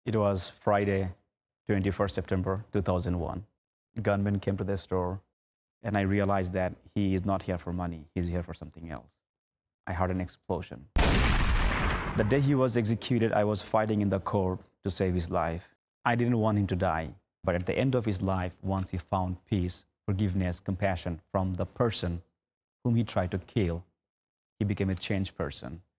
It was Friday, 21st September 2001. Gunman came to the store, and I realized that he is not here for money. He's here for something else. I heard an explosion. The day he was executed, I was fighting in the court to save his life. I didn't want him to die, but at the end of his life, once he found peace, forgiveness, compassion from the person whom he tried to kill, he became a changed person.